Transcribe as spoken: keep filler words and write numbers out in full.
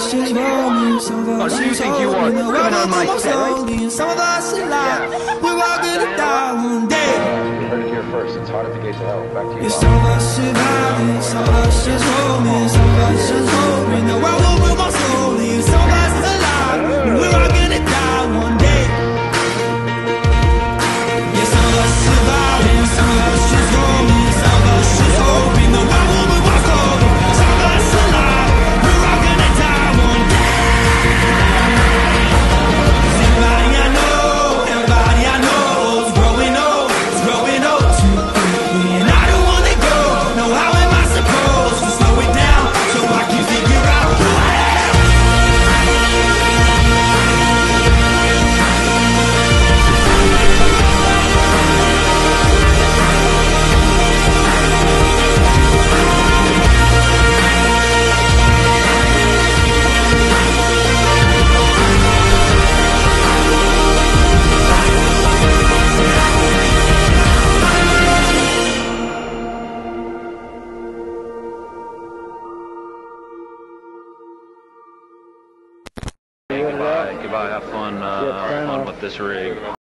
us just rolling, some of us Oh, so you just think you are rolling. coming on my set, right? Slowly, some of us alive. We're all gonna die one day. You heard it here first. It's hard at the gates of hell. Back to you. Yeah, some of us surviving, some of us just rolling, some of us just hoping. The world will move on slowly, some of us alive. We're all gonna die one day. Yeah, some of us surviving, some of us just rolling, some of us just hoping. The world will move on slowly, some of us alive. We're all gonna die one day. Everybody I know, everybody I know is growing old, is growing old too quickly, and I don't wanna go. No, how am I supposed to slow it down so I can figure out who I am? Goodbye. Goodbye. Have fun. Uh, have fun with this rig.